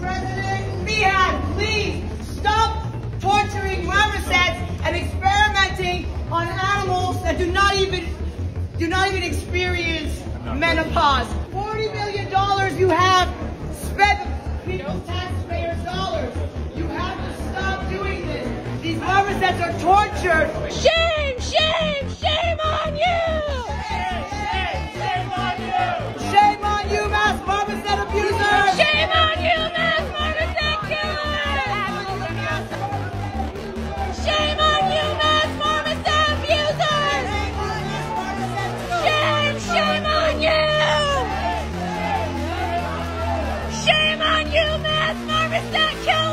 President Meehan, please stop torturing marmosets and experimenting on animals that do not even experience menopause. $40 million you have spent people's taxpayers' dollars. You have to stop doing this. These marmosets are tortured. Shame, shame, shame on you! Shame on you! Shame on you, UMass marmoset abusers! Shame on you, UMass marmoset killers! Shame on you, UMass marmoset abusers! Shame, shame on you! Shame on you, UMass marmoset killers!